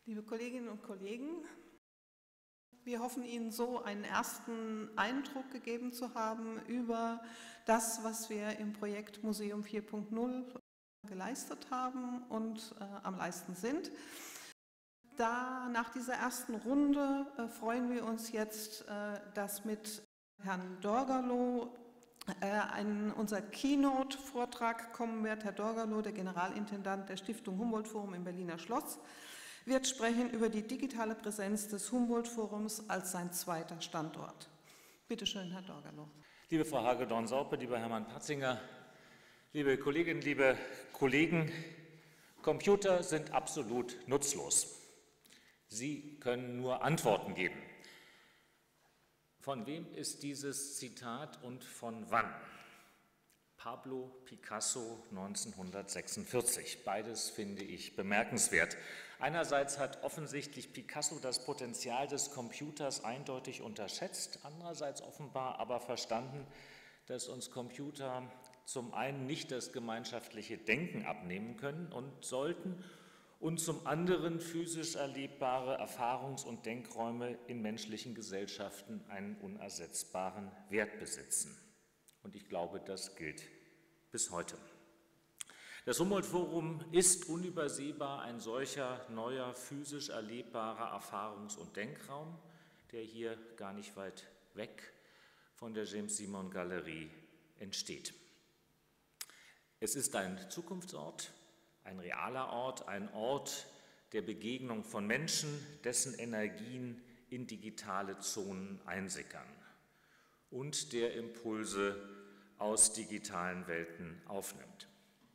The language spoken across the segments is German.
Liebe Kolleginnen und Kollegen, wir hoffen, Ihnen so einen ersten Eindruck gegeben zu haben über das, was wir im Projekt Museum 4.0 geleistet haben und am leisten sind. Nach dieser ersten Runde freuen wir uns jetzt, dass mit Herrn Dorgerloh unser Keynote-Vortrag kommen wird. Herr Dorgerloh, der Generalintendant der Stiftung Humboldt-Forum im Berliner Schloss, wird sprechen über die digitale Präsenz des Humboldt-Forums als sein zweiter Standort. Bitte schön, Herr Dorgerloh. Liebe Frau Hagedorn-Saupe, lieber Hermann Patzinger, liebe Kolleginnen, liebe Kollegen, Computer sind absolut nutzlos. Sie können nur Antworten geben. Von wem ist dieses Zitat und von wann? Pablo Picasso 1946. Beides finde ich bemerkenswert. Einerseits hat offensichtlich Picasso das Potenzial des Computers eindeutig unterschätzt, andererseits offenbar aber verstanden, dass uns Computer zum einen nicht das gemeinschaftliche Denken abnehmen können und sollten und zum anderen physisch erlebbare Erfahrungs- und Denkräume in menschlichen Gesellschaften einen unersetzbaren Wert besitzen. Und ich glaube, das gilt bis heute. Das Humboldt-Forum ist unübersehbar ein solcher neuer physisch erlebbarer Erfahrungs- und Denkraum, der hier gar nicht weit weg von der James-Simon-Galerie entsteht. Es ist ein Zukunftsort, ein realer Ort, ein Ort der Begegnung von Menschen, dessen Energien in digitale Zonen einsickern und der Impulse aus digitalen Welten aufnimmt.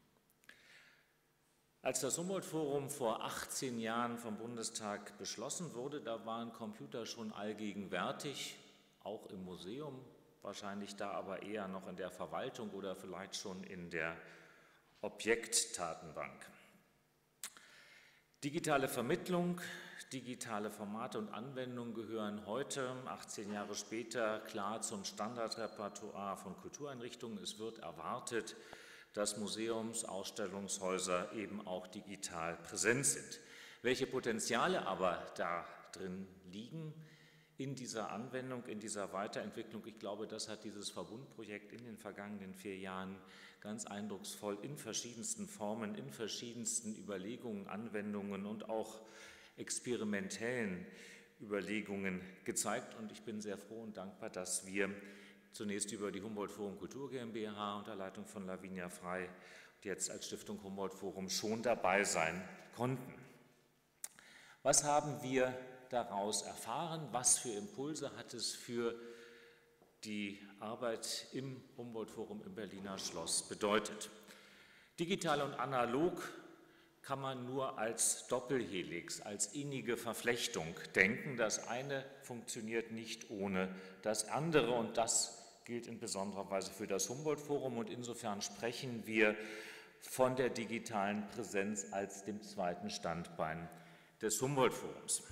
Als das Humboldt-Forum vor 18 Jahren vom Bundestag beschlossen wurde, da waren Computer schon allgegenwärtig, auch im Museum, wahrscheinlich da aber eher noch in der Verwaltung oder vielleicht schon in der Objektdatenbank. Digitale Vermittlung, digitale Formate und Anwendungen gehören heute, 18 Jahre später, klar zum Standardrepertoire von Kultureinrichtungen. Es wird erwartet, dass Museums-, Ausstellungshäuser eben auch digital präsent sind. Welche Potenziale aber da drin liegen in dieser Anwendung, in dieser Weiterentwicklung, ich glaube, das hat dieses Verbundprojekt in den vergangenen 4 Jahren ganz eindrucksvoll in verschiedensten Formen, in verschiedensten Überlegungen, Anwendungen und auch experimentellen Überlegungen gezeigt. Und ich bin sehr froh und dankbar, dass wir zunächst über die Humboldt-Forum Kultur GmbH unter Leitung von Lavinia Frey und jetzt als Stiftung Humboldt-Forum schon dabei sein konnten. Was haben wir daraus erfahren? Was für Impulse hat es für die Arbeit im Humboldt-Forum im Berliner Schloss bedeutet? Digital und analog kann man nur als Doppelhelix, als innige Verflechtung denken. Das eine funktioniert nicht ohne das andere und das gilt in besonderer Weise für das Humboldt-Forum und insofern sprechen wir von der digitalen Präsenz als dem zweiten Standbein des Humboldt-Forums.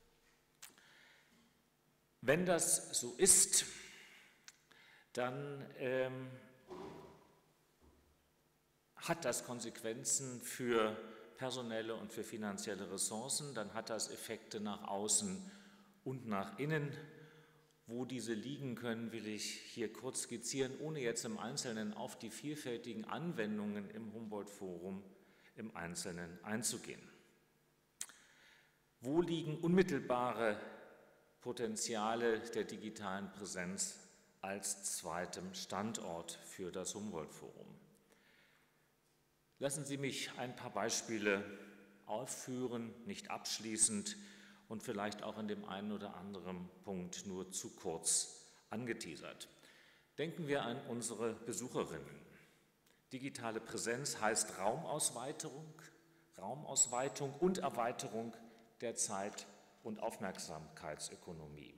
Wenn das so ist, dann hat das Konsequenzen für personelle und für finanzielle Ressourcen, dann hat das Effekte nach außen und nach innen. Wo diese liegen können, will ich hier kurz skizzieren, ohne jetzt im Einzelnen auf die vielfältigen Anwendungen im Humboldt-Forum im Einzelnen einzugehen. Wo liegen unmittelbare Potenziale der digitalen Präsenz als zweitem Standort für das Humboldt-Forum? Lassen Sie mich ein paar Beispiele aufführen, nicht abschließend und vielleicht auch in dem einen oder anderen Punkt nur zu kurz angeteasert. Denken wir an unsere Besucherinnen. Digitale Präsenz heißt Raumausweitung und Erweiterung der Zeit- und Aufmerksamkeitsökonomie.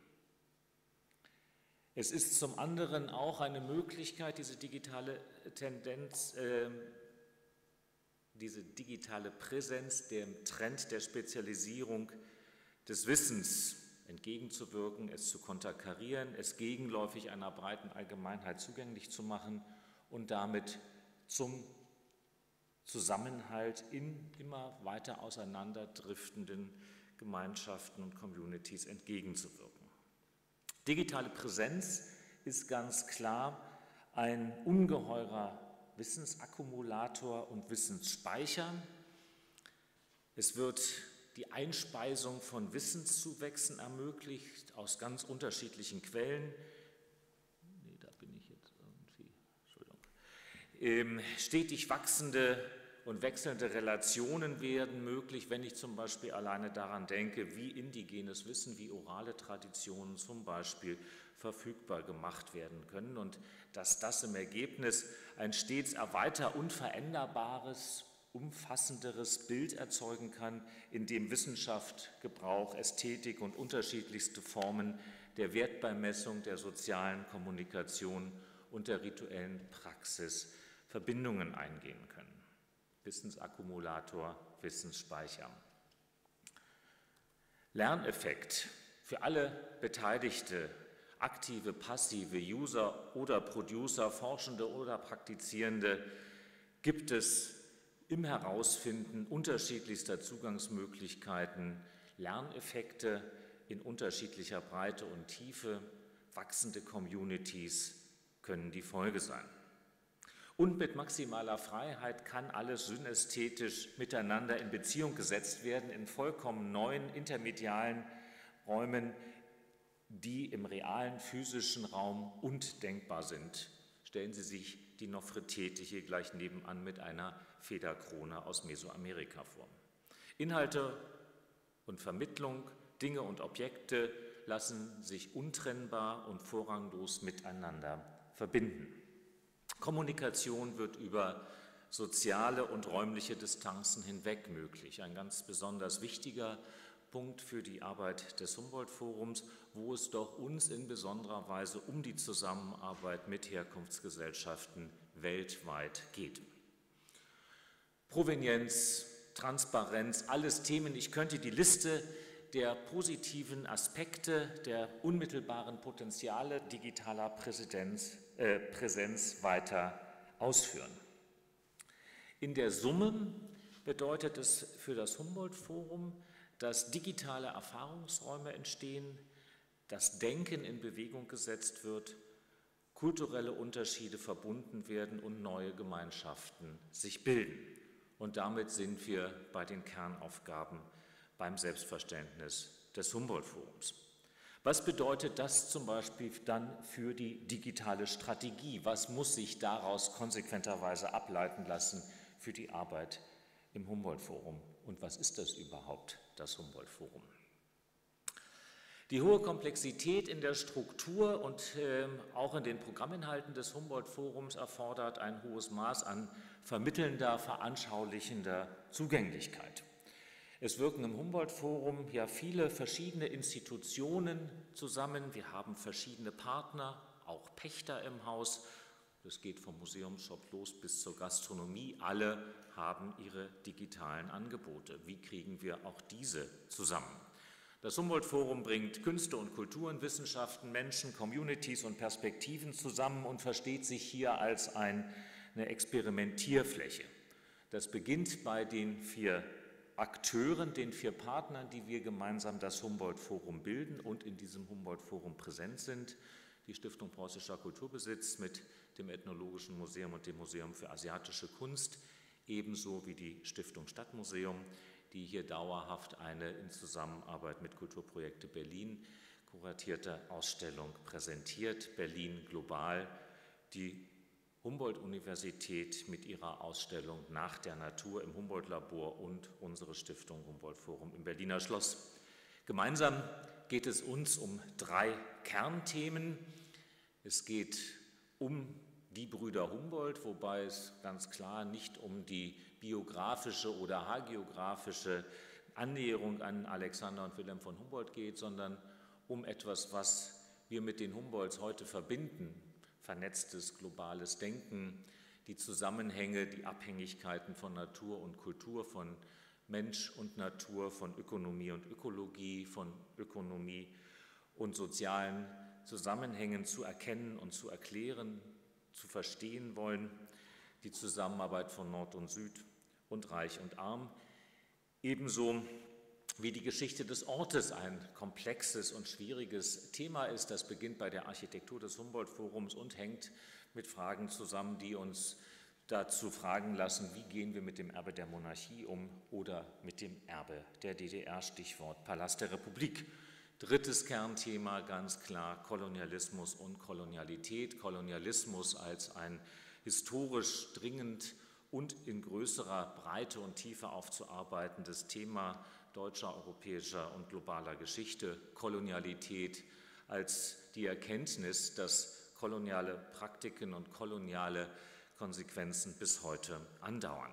Es ist zum anderen auch eine Möglichkeit, diese digitale Tendenz, diese digitale Präsenz dem Trend der Spezialisierung des Wissens entgegenzuwirken, es zu konterkarieren, es gegenläufig einer breiten Allgemeinheit zugänglich zu machen und damit zum Zusammenhalt in immer weiter auseinanderdriftenden Gemeinschaften und Communities entgegenzuwirken. Digitale Präsenz ist ganz klar ein ungeheurer Wissensakkumulator und Wissensspeicher. Es wird die Einspeisung von Wissenszuwächsen ermöglicht aus ganz unterschiedlichen Quellen. Stetig wachsende und wechselnde Relationen werden möglich, wenn ich zum Beispiel alleine daran denke, wie indigenes Wissen, wie orale Traditionen zum Beispiel verfügbar gemacht werden können und dass das im Ergebnis ein stets und veränderbares, umfassenderes Bild erzeugen kann, in dem Wissenschaft, Gebrauch, Ästhetik und unterschiedlichste Formen der Wertbeimessung, der sozialen Kommunikation und der rituellen Praxis Verbindungen eingehen können. Wissensakkumulator, Wissensspeicher. Lerneffekt für alle Beteiligte, aktive, passive, User oder Producer, Forschende oder Praktizierende, gibt es im Herausfinden unterschiedlichster Zugangsmöglichkeiten Lerneffekte in unterschiedlicher Breite und Tiefe. Wachsende Communities können die Folge sein. Und mit maximaler Freiheit kann alles synästhetisch miteinander in Beziehung gesetzt werden, in vollkommen neuen intermedialen Räumen, die im realen physischen Raum undenkbar sind. Stellen Sie sich die Nofretete hier gleich nebenan mit einer Federkrone aus Mesoamerika vor. Inhalte und Vermittlung, Dinge und Objekte lassen sich untrennbar und vorranglos miteinander verbinden. Kommunikation wird über soziale und räumliche Distanzen hinweg möglich. Ein ganz besonders wichtiger Punkt für die Arbeit des Humboldt-Forums, wo es doch uns in besonderer Weise um die Zusammenarbeit mit Herkunftsgesellschaften weltweit geht. Provenienz, Transparenz, alles Themen, ich könnte die Liste der positiven Aspekte, der unmittelbaren Potenziale digitaler Präsenz weiter ausführen. In der Summe bedeutet es für das Humboldt-Forum, dass digitale Erfahrungsräume entstehen, dass Denken in Bewegung gesetzt wird, kulturelle Unterschiede verbunden werden und neue Gemeinschaften sich bilden. Und damit sind wir bei den Kernaufgaben beim Selbstverständnis des Humboldt-Forums. Was bedeutet das zum Beispiel dann für die digitale Strategie? Was muss sich daraus konsequenterweise ableiten lassen für die Arbeit im Humboldt-Forum? Und was ist das überhaupt, das Humboldt-Forum? Die hohe Komplexität in der Struktur und auch in den Programminhalten des Humboldt-Forums erfordert ein hohes Maß an vermittelnder, veranschaulichender Zugänglichkeit. Es wirken im Humboldt-Forum ja viele verschiedene Institutionen zusammen. Wir haben verschiedene Partner, auch Pächter im Haus. Das geht vom Museumsshop los bis zur Gastronomie. Alle haben ihre digitalen Angebote. Wie kriegen wir auch diese zusammen? Das Humboldt-Forum bringt Künste und Kulturen, Wissenschaften, Menschen, Communities und Perspektiven zusammen und versteht sich hier als eine Experimentierfläche. Das beginnt bei den 4 Akteuren, den 4 Partnern, die wir gemeinsam das Humboldt-Forum bilden und in diesem Humboldt-Forum präsent sind. Die Stiftung Preußischer Kulturbesitz mit dem Ethnologischen Museum und dem Museum für asiatische Kunst, ebenso wie die Stiftung Stadtmuseum, die hier dauerhaft eine in Zusammenarbeit mit Kulturprojekte Berlin kuratierte Ausstellung präsentiert, Berlin global, die Humboldt-Universität mit ihrer Ausstellung Nach der Natur im Humboldt-Labor und unsere Stiftung Humboldt-Forum im Berliner Schloss. Gemeinsam geht es uns um 3 Kernthemen. Es geht um die Brüder Humboldt, wobei es ganz klar nicht um die biografische oder hagiografische Annäherung an Alexander und Wilhelm von Humboldt geht, sondern um etwas, was wir mit den Humboldts heute verbinden, vernetztes globales Denken, die Zusammenhänge, die Abhängigkeiten von Natur und Kultur, von Mensch und Natur, von Ökonomie und Ökologie, von Ökonomie und sozialen Zusammenhängen zu erkennen und zu erklären, zu verstehen wollen, die Zusammenarbeit von Nord und Süd und Reich und Arm. Ebenso wie die Geschichte des Ortes ein komplexes und schwieriges Thema ist. Das beginnt bei der Architektur des Humboldt-Forums und hängt mit Fragen zusammen, die uns dazu fragen lassen, wie gehen wir mit dem Erbe der Monarchie um oder mit dem Erbe der DDR, Stichwort Palast der Republik. Drittes Kernthema, ganz klar, Kolonialismus und Kolonialität. Kolonialismus als ein historisch dringend und in größerer Breite und Tiefe aufzuarbeitendes Thema deutscher, europäischer und globaler Geschichte. Kolonialität als die Erkenntnis, dass koloniale Praktiken und koloniale Konsequenzen bis heute andauern.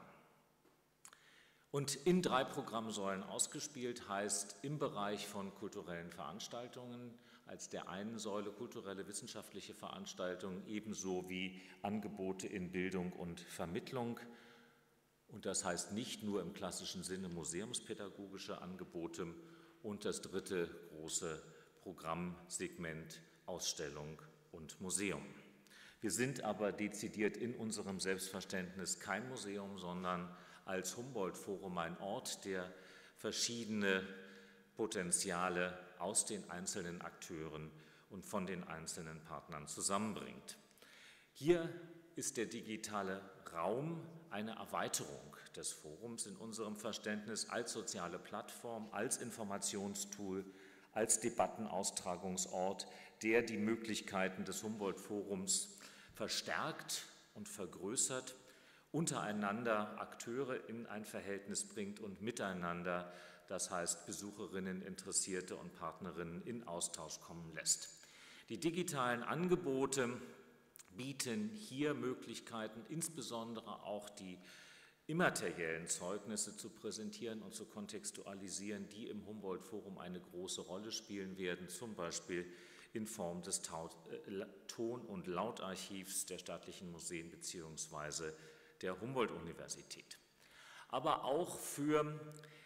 Und in 3 Programmsäulen ausgespielt heißt im Bereich von kulturellen Veranstaltungen als der einen Säule kulturelle wissenschaftliche Veranstaltungen ebenso wie Angebote in Bildung und Vermittlung. Und das heißt nicht nur im klassischen Sinne museumspädagogische Angebote. Und das dritte große Programmsegment Ausstellung und Museum. Wir sind aber dezidiert in unserem Selbstverständnis kein Museum, sondern als Humboldt-Forum ein Ort, der verschiedene Potenziale aus den einzelnen Akteuren und von den einzelnen Partnern zusammenbringt. Hier ist der digitale Raum eine Erweiterung des Forums in unserem Verständnis als soziale Plattform, als Informationstool, als Debattenaustragungsort, der die Möglichkeiten des Humboldt-Forums verstärkt und vergrößert, untereinander Akteure in ein Verhältnis bringt und miteinander, das heißt Besucherinnen, Interessierte und Partnerinnen in Austausch kommen lässt. Die digitalen Angebote bieten hier Möglichkeiten, insbesondere auch die immateriellen Zeugnisse zu präsentieren und zu kontextualisieren, die im Humboldt-Forum eine große Rolle spielen werden, zum Beispiel in Form des Ton- und Lautarchivs der staatlichen Museen bzw. der Humboldt-Universität. Aber auch für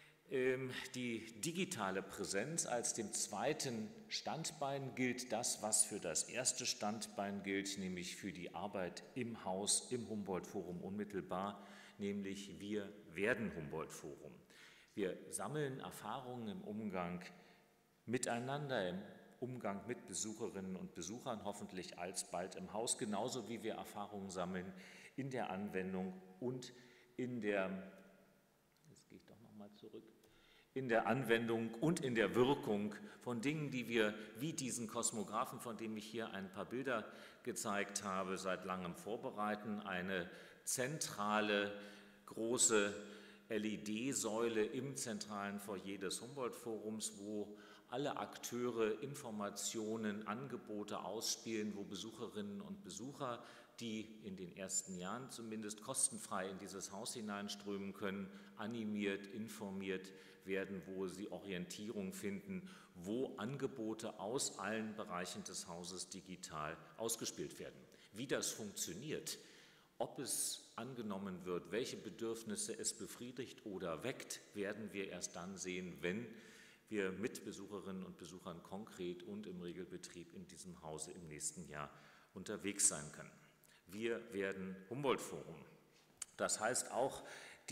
die digitale Präsenz als dem zweiten Standbein gilt das, was für das erste Standbein gilt, nämlich für die Arbeit im Haus, im Humboldt-Forum unmittelbar, nämlich wir werden Humboldt-Forum. Wir sammeln Erfahrungen im Umgang miteinander, im Umgang mit Besucherinnen und Besuchern, hoffentlich alsbald im Haus, genauso wie wir Erfahrungen sammeln in der Anwendung und in der, jetzt gehe ich doch nochmal zurück, in der Anwendung und in der Wirkung von Dingen, die wir, wie diesen Kosmographen, von dem ich hier ein paar Bilder gezeigt habe, seit langem vorbereiten. Eine zentrale, große LED-Säule im zentralen Foyer des Humboldt-Forums, wo alle Akteure Informationen, Angebote ausspielen, wo Besucherinnen und Besucher, die in den ersten Jahren zumindest kostenfrei in dieses Haus hineinströmen können, animiert, informiert werden, wo sie Orientierung finden, wo Angebote aus allen Bereichen des Hauses digital ausgespielt werden. Wie das funktioniert, ob es angenommen wird, welche Bedürfnisse es befriedigt oder weckt, werden wir erst dann sehen, wenn wir mit Besucherinnen und Besuchern konkret und im Regelbetrieb in diesem Hause im nächsten Jahr unterwegs sein können. Wir werden Humboldt-Forum. Das heißt auch,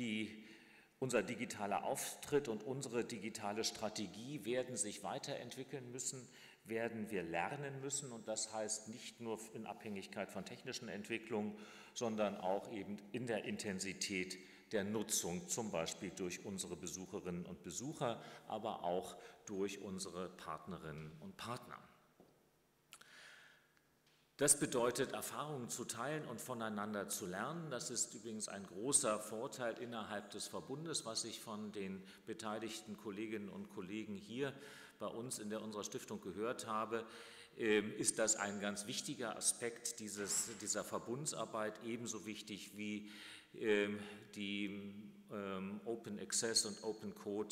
unser digitaler Auftritt und unsere digitale Strategie werden sich weiterentwickeln müssen, werden wir lernen müssen, und das heißt nicht nur in Abhängigkeit von technischen Entwicklungen, sondern auch eben in der Intensität der Nutzung, zum Beispiel durch unsere Besucherinnen und Besucher, aber auch durch unsere Partnerinnen und Partner. Das bedeutet, Erfahrungen zu teilen und voneinander zu lernen. Das ist übrigens ein großer Vorteil innerhalb des Verbundes, was ich von den beteiligten Kolleginnen und Kollegen hier bei uns in unserer Stiftung gehört habe, ist das ein ganz wichtiger Aspekt dieser Verbundsarbeit, ebenso wichtig wie die Open Access und Open Code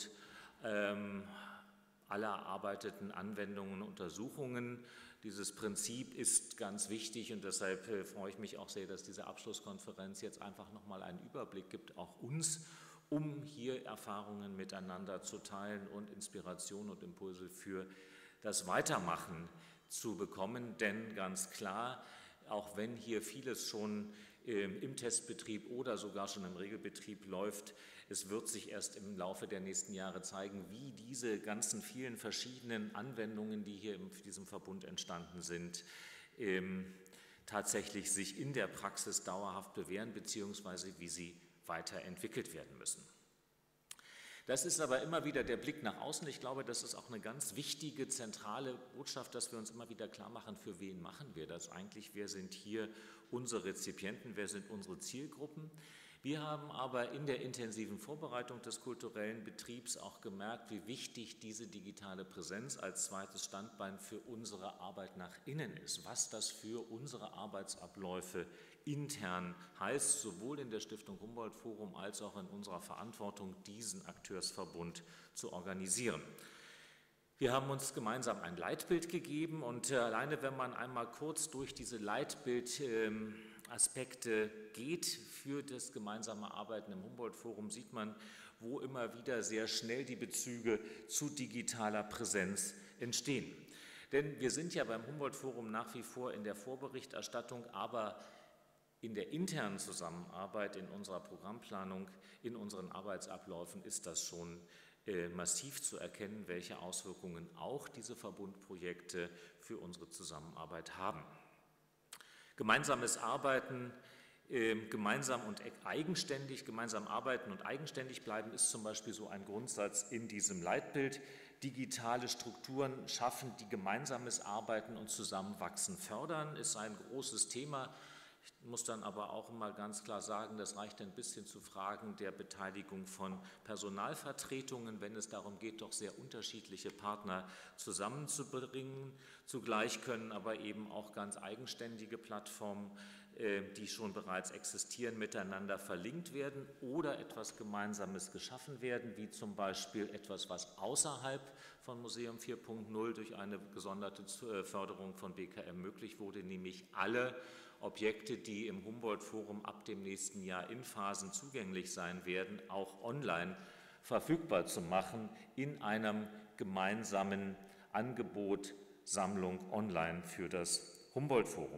aller erarbeiteten Anwendungen und Untersuchungen. Dieses Prinzip ist ganz wichtig, und deshalb freue ich mich auch sehr, dass diese Abschlusskonferenz jetzt einfach nochmal einen Überblick gibt, auch uns, um hier Erfahrungen miteinander zu teilen und Inspiration und Impulse für das Weitermachen zu bekommen. Denn ganz klar, auch wenn hier vieles schon im Testbetrieb oder sogar schon im Regelbetrieb läuft. Es wird sich erst im Laufe der nächsten Jahre zeigen, wie diese ganzen vielen verschiedenen Anwendungen, die hier in diesem Verbund entstanden sind, tatsächlich sich in der Praxis dauerhaft bewähren, beziehungsweise wie sie weiterentwickelt werden müssen. Das ist aber immer wieder der Blick nach außen. Ich glaube, das ist auch eine ganz wichtige, zentrale Botschaft, dass wir uns immer wieder klar machen, für wen machen wir das eigentlich, wer sind hier unsere Rezipienten, wer sind unsere Zielgruppen. Wir haben aber in der intensiven Vorbereitung des kulturellen Betriebs auch gemerkt, wie wichtig diese digitale Präsenz als zweites Standbein für unsere Arbeit nach innen ist, was das für unsere Arbeitsabläufe intern heißt, sowohl in der Stiftung Humboldt Forum als auch in unserer Verantwortung, diesen Akteursverbund zu organisieren. Wir haben uns gemeinsam ein Leitbild gegeben und alleine wenn man einmal kurz durch diese Leitbildaspekte geht für das gemeinsame Arbeiten im Humboldt Forum, sieht man, wo immer wieder sehr schnell die Bezüge zu digitaler Präsenz entstehen. Denn wir sind ja beim Humboldt Forum nach wie vor in der Vorberichterstattung, aber in der internen Zusammenarbeit, in unserer Programmplanung, in unseren Arbeitsabläufen ist das schon massiv zu erkennen, welche Auswirkungen auch diese Verbundprojekte für unsere Zusammenarbeit haben. Gemeinsames Arbeiten, gemeinsam arbeiten und eigenständig bleiben ist zum Beispiel so ein Grundsatz in diesem Leitbild. Digitale Strukturen schaffen, die gemeinsames Arbeiten und Zusammenwachsen fördern, ist ein großes Thema. Ich muss dann aber auch mal ganz klar sagen, das reicht ein bisschen zu Fragen der Beteiligung von Personalvertretungen, wenn es darum geht, doch sehr unterschiedliche Partner zusammenzubringen. Zugleich können aber eben auch ganz eigenständige Plattformen, die schon bereits existieren, miteinander verlinkt werden oder etwas Gemeinsames geschaffen werden, wie zum Beispiel etwas, was außerhalb von Museum 4.0 durch eine gesonderte Förderung von BKM möglich wurde, nämlich alle Objekte, die im Humboldt-Forum ab dem nächsten Jahr in Phasen zugänglich sein werden, auch online verfügbar zu machen in einem gemeinsamen Angebot Sammlung online für das Humboldt-Forum.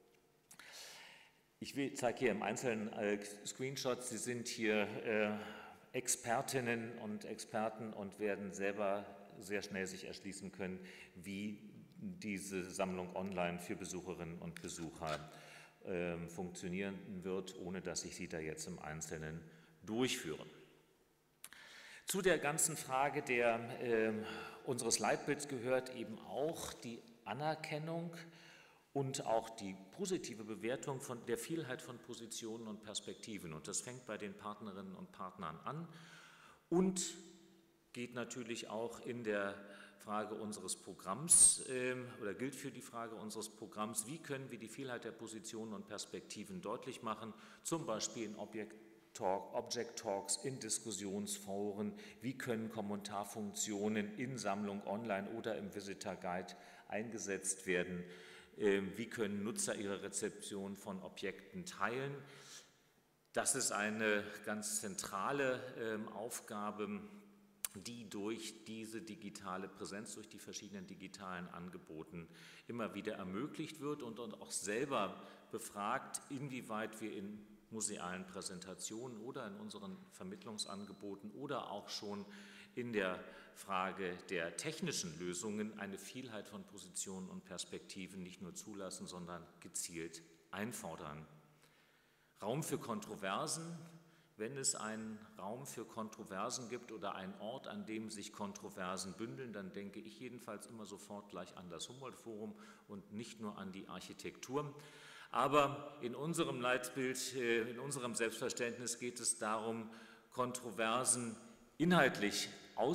Ich zeige hier im Einzelnen Screenshots, Sie sind hier Expertinnen und Experten und werden selber sehr schnell sich erschließen können, wie diese Sammlung online für Besucherinnen und Besucher funktionieren wird, ohne dass ich sie da jetzt im Einzelnen durchführe. Zu der ganzen Frage unseres Leitbilds gehört eben auch die Anerkennung und auch die positive Bewertung der Vielheit von Positionen und Perspektiven. Und das fängt bei den Partnerinnen und Partnern an und geht natürlich auch in der Frage unseres Programms oder gilt für die Frage unseres Programms, wie können wir die Vielheit der Positionen und Perspektiven deutlich machen, zum Beispiel in Object Talks, in Diskussionsforen, wie können Kommentarfunktionen in Sammlung online oder im Visitor Guide eingesetzt werden, wie können Nutzer ihre Rezeption von Objekten teilen. Das ist eine ganz zentrale Aufgabe, die durch diese digitale Präsenz, durch die verschiedenen digitalen Angeboten immer wieder ermöglicht wird und auch selber befragt, inwieweit wir in musealen Präsentationen oder in unseren Vermittlungsangeboten oder auch schon in der Frage der technischen Lösungen eine Vielheit von Positionen und Perspektiven nicht nur zulassen, sondern gezielt einfordern. Raum für Kontroversen. Wenn es einen Raum für Kontroversen gibt oder einen Ort, an dem sich Kontroversen bündeln, dann denke ich jedenfalls immer sofort gleich an das Humboldt-Forum und nicht nur an die Architektur. Aber in unserem Leitbild, in unserem Selbstverständnis geht es darum, Kontroversen inhaltlich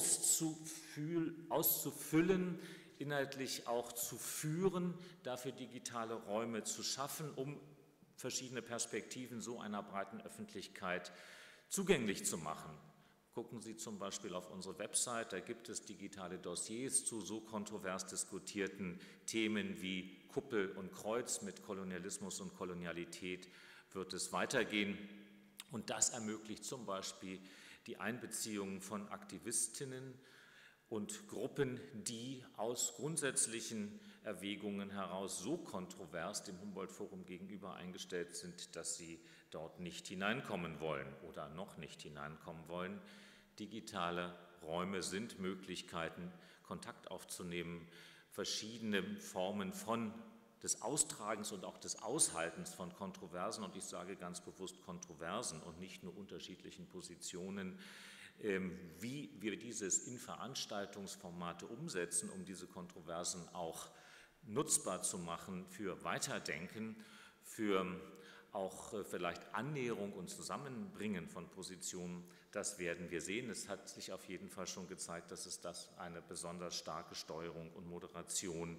auszufüllen, inhaltlich auch zu führen, dafür digitale Räume zu schaffen, um verschiedene Perspektiven so einer breiten Öffentlichkeit zugänglich zu machen. Gucken Sie zum Beispiel auf unsere Website, da gibt es digitale Dossiers zu so kontrovers diskutierten Themen wie Kuppel und Kreuz. Mit Kolonialismus und Kolonialität wird es weitergehen. Und das ermöglicht zum Beispiel die Einbeziehung von Aktivistinnen und Gruppen, die aus grundsätzlichen Erwägungen heraus so kontrovers dem Humboldt-Forum gegenüber eingestellt sind, dass sie dort nicht hineinkommen wollen oder noch nicht hineinkommen wollen. Digitale Räume sind Möglichkeiten, Kontakt aufzunehmen, verschiedene Formen des Austragens und auch des Aushaltens von Kontroversen, und ich sage ganz bewusst Kontroversen und nicht nur unterschiedlichen Positionen, wie wir dieses in Veranstaltungsformate umsetzen, um diese Kontroversen auch nutzbar zu machen für Weiterdenken, für auch vielleicht Annäherung und Zusammenbringen von Positionen, das werden wir sehen. Es hat sich auf jeden Fall schon gezeigt, dass es das eine besonders starke Steuerung und Moderation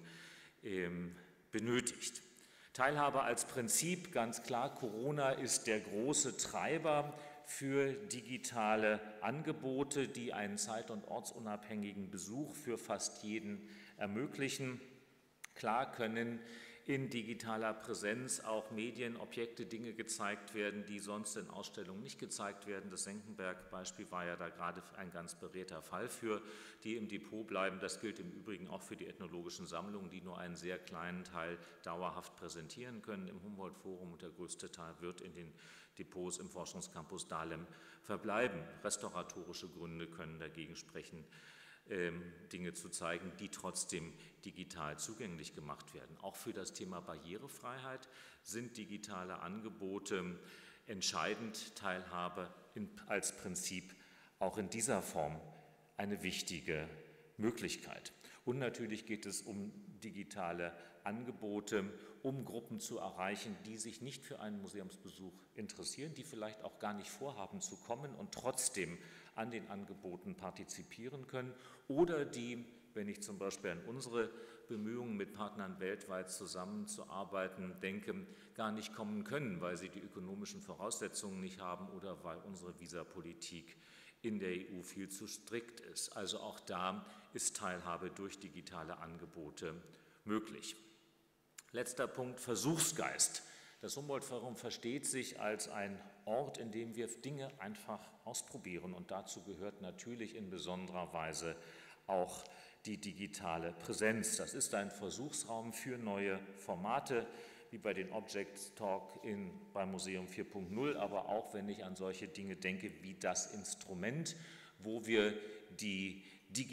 benötigt. Teilhabe als Prinzip, ganz klar, Corona ist der große Treiber für digitale Angebote, die einen zeit- und ortsunabhängigen Besuch für fast jeden ermöglichen. Klar können in digitaler Präsenz auch Medienobjekte, Dinge gezeigt werden, die sonst in Ausstellungen nicht gezeigt werden. Das Senckenberg-Beispiel war ja da gerade ein ganz beredter Fall für, die im Depot bleiben. Das gilt im Übrigen auch für die ethnologischen Sammlungen, die nur einen sehr kleinen Teil dauerhaft präsentieren können im Humboldt-Forum, und der größte Teil wird in den Depots im Forschungscampus Dahlem verbleiben. Restauratorische Gründe können dagegen sprechen, Dinge zu zeigen, die trotzdem digital zugänglich gemacht werden. Auch für das Thema Barrierefreiheit sind digitale Angebote entscheidend. Teilhabe als Prinzip auch in dieser Form eine wichtige Möglichkeit. Und natürlich geht es um digitale Angebote, um Gruppen zu erreichen, die sich nicht für einen Museumsbesuch interessieren, die vielleicht auch gar nicht vorhaben zu kommen und trotzdem an den Angeboten partizipieren können, oder die, wenn ich zum Beispiel an unsere Bemühungen mit Partnern weltweit zusammenzuarbeiten denke, gar nicht kommen können, weil sie die ökonomischen Voraussetzungen nicht haben oder weil unsere Visapolitik in der EU viel zu strikt ist. Also auch da ist Teilhabe durch digitale Angebote möglich. Letzter Punkt, Versuchsgeist. Das Humboldt-Forum versteht sich als ein Ort, in dem wir Dinge einfach ausprobieren, und dazu gehört natürlich in besonderer Weise auch die digitale Präsenz. Das ist ein Versuchsraum für neue Formate, wie bei den Object Talk beim Museum 4.0, aber auch, wenn ich an solche Dinge denke, wie das Instrument, wo wir die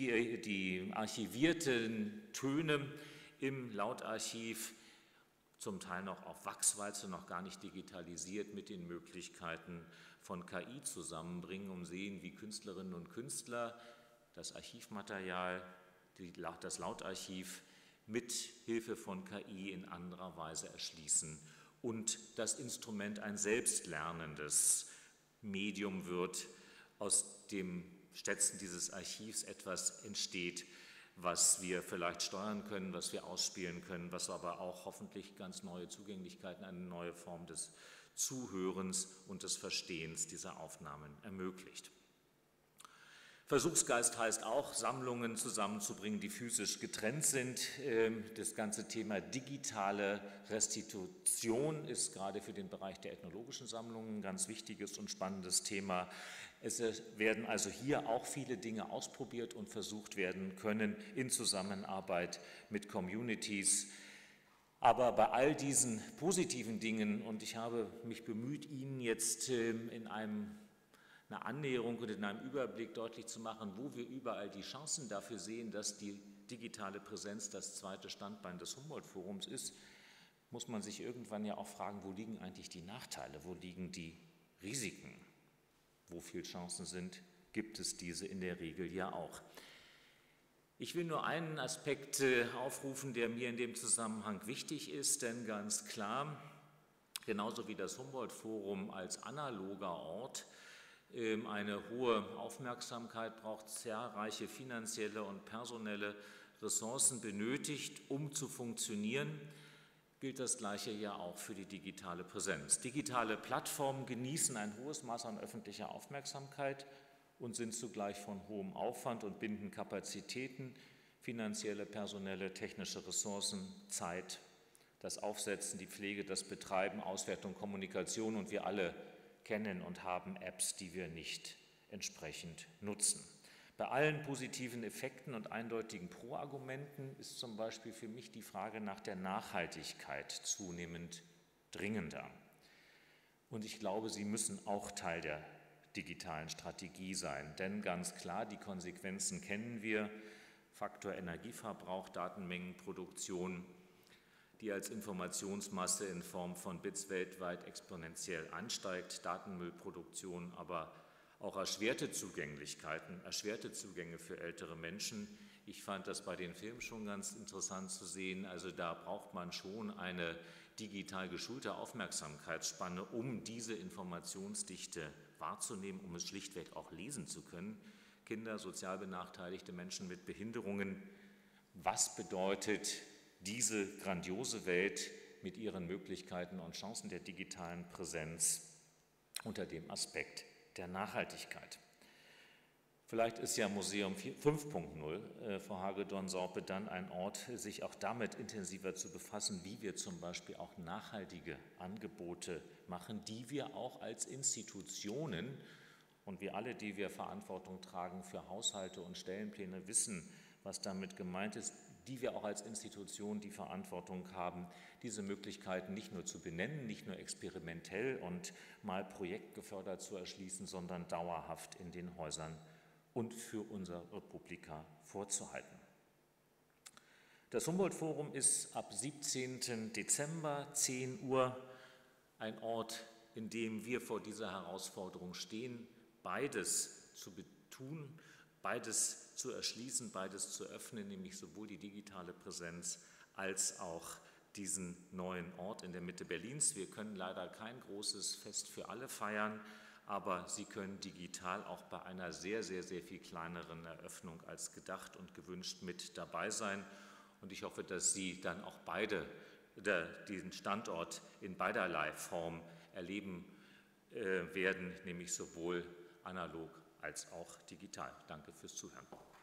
archivierten Töne im Lautarchiv, zum Teil noch auf Wachswalze, noch gar nicht digitalisiert, mit den Möglichkeiten von KI zusammenbringen, um sehen, wie Künstlerinnen und Künstler das Archivmaterial, das Lautarchiv mit Hilfe von KI in anderer Weise erschließen und das Instrument ein selbstlernendes Medium wird, aus dem Schätzen dieses Archivs etwas entsteht, was wir vielleicht steuern können, was wir ausspielen können, was aber auch hoffentlich ganz neue Zugänglichkeiten, eine neue Form des Zuhörens und des Verstehens dieser Aufnahmen ermöglicht. Versuchsgeist heißt auch, Sammlungen zusammenzubringen, die physisch getrennt sind. Das ganze Thema digitale Restitution ist gerade für den Bereich der ethnologischen Sammlungen ein ganz wichtiges und spannendes Thema. Es werden also hier auch viele Dinge ausprobiert und versucht werden können in Zusammenarbeit mit Communities. Aber bei all diesen positiven Dingen, und ich habe mich bemüht, Ihnen jetzt in einer Annäherung und in einem Überblick deutlich zu machen, wo wir überall die Chancen dafür sehen, dass die digitale Präsenz das zweite Standbein des Humboldt-Forums ist, muss man sich irgendwann ja auch fragen, wo liegen eigentlich die Nachteile, wo liegen die Risiken? Wo viele Chancen sind, gibt es diese in der Regel ja auch. Ich will nur einen Aspekt aufrufen, der mir in dem Zusammenhang wichtig ist, denn ganz klar, genauso wie das Humboldt-Forum als analoger Ort eine hohe Aufmerksamkeit braucht, zahlreiche finanzielle und personelle Ressourcen benötigt, um zu funktionieren, gilt das Gleiche ja auch für die digitale Präsenz. Digitale Plattformen genießen ein hohes Maß an öffentlicher Aufmerksamkeit und sind zugleich von hohem Aufwand und binden Kapazitäten, finanzielle, personelle, technische Ressourcen, Zeit, das Aufsetzen, die Pflege, das Betreiben, Auswertung, Kommunikation, und wir alle kennen und haben Apps, die wir nicht entsprechend nutzen. Bei allen positiven Effekten und eindeutigen Pro-Argumenten ist zum Beispiel für mich die Frage nach der Nachhaltigkeit zunehmend dringender. Und ich glaube, sie müssen auch Teil der digitalen Strategie sein. Denn ganz klar, die Konsequenzen kennen wir. Faktor Energieverbrauch, Datenmengenproduktion, die als Informationsmasse in Form von Bits weltweit exponentiell ansteigt, Datenmüllproduktion, aber auch erschwerte Zugänglichkeiten, erschwerte Zugänge für ältere Menschen. Ich fand das bei den Filmen schon ganz interessant zu sehen. Also da braucht man schon eine digital geschulte Aufmerksamkeitsspanne, um diese Informationsdichte wahrzunehmen, um es schlichtweg auch lesen zu können. Kinder, sozial benachteiligte Menschen mit Behinderungen. Was bedeutet diese grandiose Welt mit ihren Möglichkeiten und Chancen der digitalen Präsenz unter dem Aspekt der Nachhaltigkeit? Vielleicht ist ja Museum 5.0, Frau Hagedorn-Sorpe, dann ein Ort, sich auch damit intensiver zu befassen, wie wir zum Beispiel auch nachhaltige Angebote machen, die wir auch als Institutionen, und wir alle, die wir Verantwortung tragen für Haushalte und Stellenpläne, wissen, was damit gemeint ist, die wir auch als Institution die Verantwortung haben, diese Möglichkeiten nicht nur zu benennen, nicht nur experimentell und mal projektgefördert zu erschließen, sondern dauerhaft in den Häusern und für unser Republika vorzuhalten. Das Humboldt-Forum ist ab 17. Dezember, 10 Uhr, ein Ort, in dem wir vor dieser Herausforderung stehen, beides zu tun, beides zu erschließen, beides zu öffnen, nämlich sowohl die digitale Präsenz als auch diesen neuen Ort in der Mitte Berlins. Wir können leider kein großes Fest für alle feiern, aber Sie können digital auch bei einer sehr, sehr, sehr viel kleineren Eröffnung als gedacht und gewünscht mit dabei sein. Und ich hoffe, dass Sie dann auch diesen Standort in beiderlei Form erleben werden, nämlich sowohl analog als auch digital. Danke fürs Zuhören.